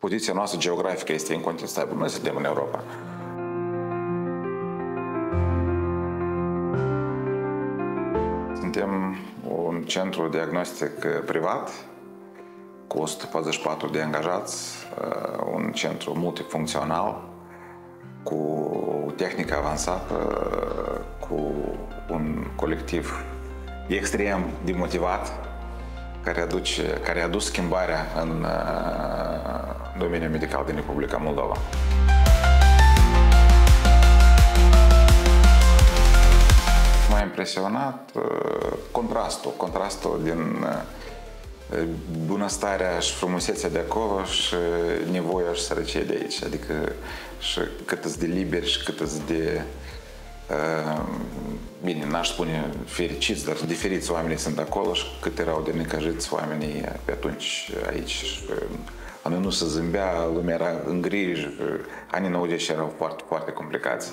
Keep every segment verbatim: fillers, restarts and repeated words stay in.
Poziția noastră geografică este incontestabilă. Noi suntem în Europa. Suntem un centru diagnostic privat cu o sută patruzeci și patru de angajați, un centru multifuncțional, cu tehnică avansată, cu un colectiv extrem de motivat, care, aduce, care a adus schimbarea în domeniul medical din Republica Moldova. M-a impresionat contrastul, contrastul din bunăstarea și frumusețea de acolo și nevoia și sărăcia de aici. Adică și cât îți de liberi și cât îți de, bine, n-aș spune fericiți, dar diferiți oamenii sunt acolo și cât erau de necăjiți oamenii pe atunci aici. Și la noi nu se zâmbea, lumea era în griji, anii nouăzeci erau foarte, foarte complicați.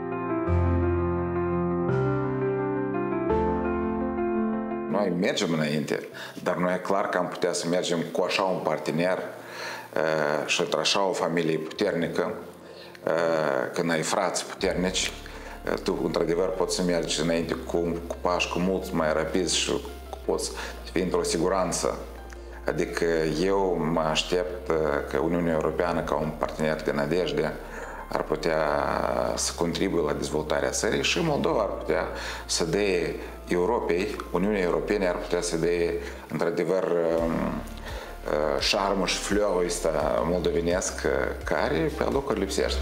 Noi mergem înainte, dar noi e clar că am putea să mergem cu așa un partener uh, și așa o familie puternică, uh, când ai frați puternici, uh, tu într-adevăr poți să mergi înainte cu, cu pași cu mult mai rapizi și poți să fii într-o siguranță. Adică eu mă aștept uh, că Uniunea Europeană, ca un partener de nădejde, ar putea să contribuie la dezvoltarea țării și Moldova ar putea să dea Europei, Uniunea Europene ar putea să dea într-adevăr șarmul și fleurul ăsta moldovenesc care pe locuri lipsește.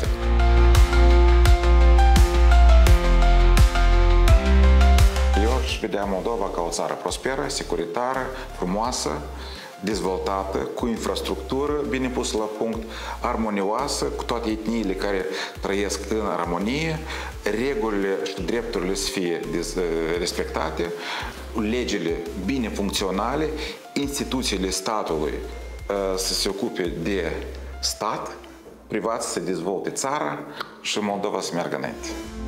Eu aș vedea Moldova ca o țară prosperă, securitară, frumoasă, dezvoltată, cu infrastructură bine pusă la punct, armonioasă, cu toate etniile care trăiesc în armonie, regulile și drepturile să fie respectate, legile bine funcționale, instituțiile statului să se ocupe de stat, privat să dezvolte țara și Moldova să meargă înainte.